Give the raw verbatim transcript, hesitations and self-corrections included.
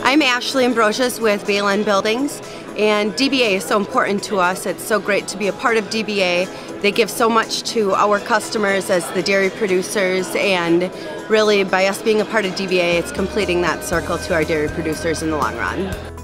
I'm Ashley Ambrosius with Balin Buildings, and D B A is so important to us. It's so great to be a part of D B A. They give so much to our customers as the dairy producers, and really by us being a part of D B A, it's completing that circle to our dairy producers in the long run.